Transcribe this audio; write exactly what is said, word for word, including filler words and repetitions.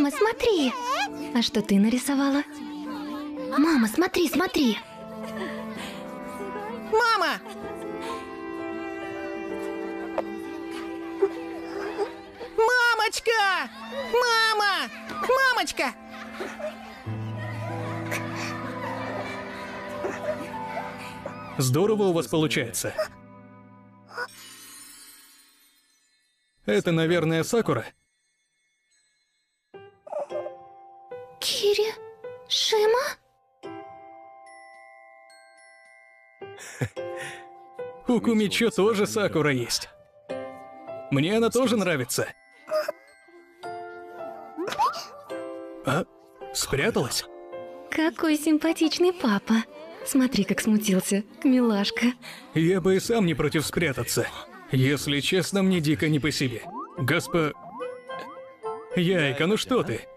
Мама, смотри! А что ты нарисовала? Мама, смотри, смотри! Мама! Мамочка! Мама! Мамочка! Здорово у вас получается. Это, наверное, Сакура? Кири... Шима? У Кумичо тоже Сакура есть. Мне она тоже нравится. А? Спряталась? Какой симпатичный папа. Смотри, как смутился. Милашка. Я бы и сам не против спрятаться. Если честно, мне дико не по себе. Госпо... Яйка, ну что ты?